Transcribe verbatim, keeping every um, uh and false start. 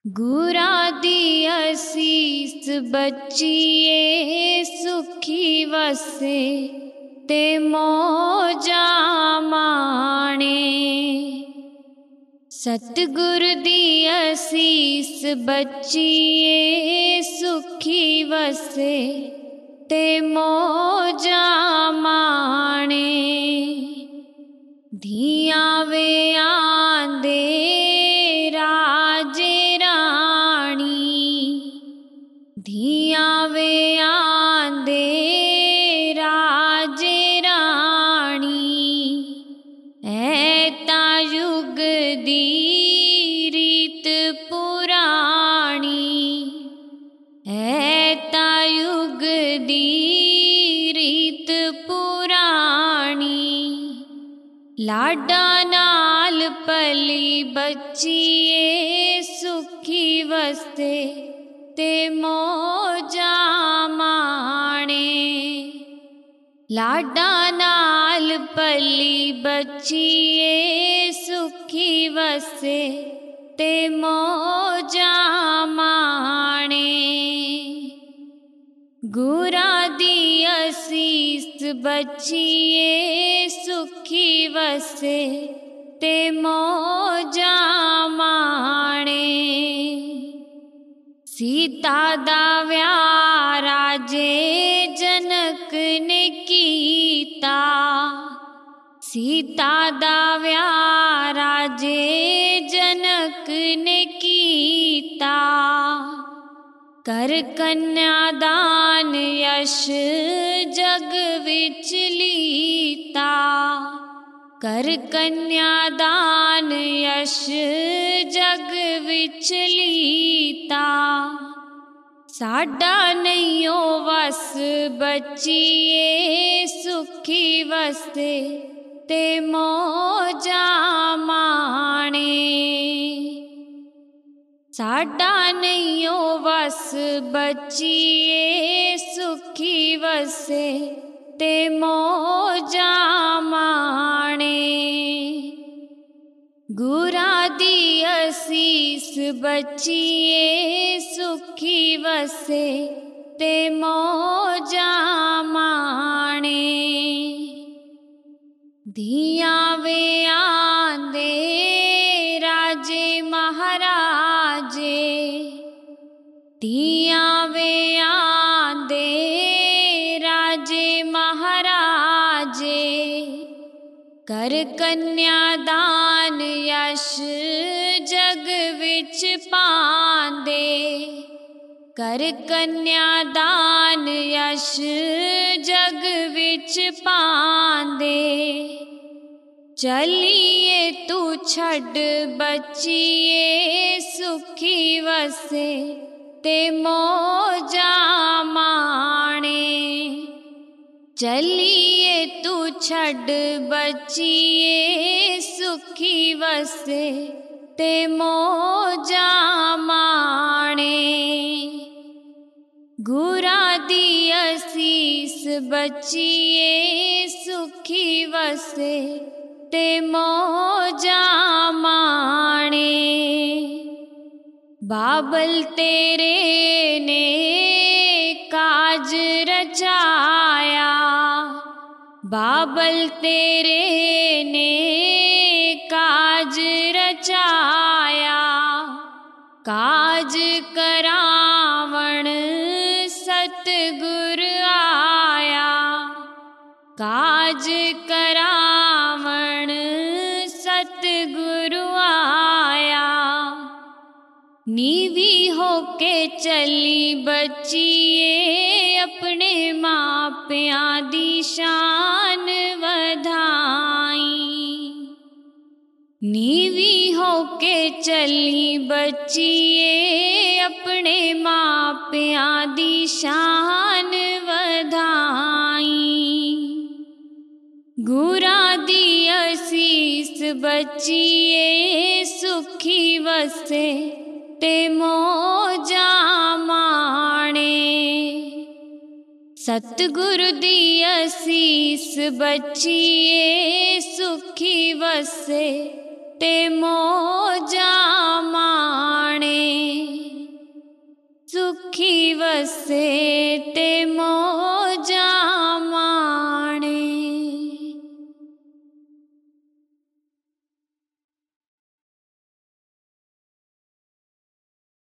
गुरा दी असीस बच्चिए सुखी वसे ते मौजा माणे। सतगुर दी असीस बच्चिए सुखी वसे ते मौजा माणे। धियां वे आंदे राजे रानी, धियां वे आंदे राजे रानी। ऐ तां युग दी रीत पुरानी, ऐ तां युग दी रीत पुरानी। लाडा नाल पली बच्चिए सुखी वसे ते मौजा माणे। लाडा नाल पली बच्चिए सुखी वसे ते मौजा माणे। गुरा दी असीस बच्चिए सुखी वसे ते मौजा माणे। सीता दा व्याह राजे जनक ने कीता, सीता दा व्याह राजे जनक ने कीता। कर कन्यादान यश जग विच लीता, कर कन्यादान यश जग विच लीता। साडा नहियो वस बच्चिए सुखी वसे ते मौजा माणे। साडा नहियो वस बच्चिए सुखी वसे ते मौजा माणे। गुरा दी असीस बच्चिए सुखी वसे ते मौजा माणे। धियां वे आंदे राजे महाराजे, धियां वे आंदे राजे महाराजे। कर कन्यादान यश जग विच पांदे, कर कन्यादान यश जग विच पांदे। चलिए तू छड़ बच्चिए सुखी वसे ते मौजा माणे। चलिए तू छड़ बच्चिए सुखी वसे ते मौजा माणे। गुरा दी असीस बच्चिए सुखी वसे ते मौजा माणे। बाबल तेरे ने काज रचाया, बाबल तेरे ने काज रचाया। काज करावण सतगुर आया, काज करावण सतगुरु आया। नीवी होके चली बच्चिए अपने मापियां दी शान वधाई। नीवी होके चली बच्चिए अपने मापियां दी शान वधाई। गुरा दी असीस बच्चिए सुखी वसे ते मौजा माणे। सतगुरु दी असीस बच्चिए सुखी वसे ते मौजा माणे। सुखी वसे ते मौजा।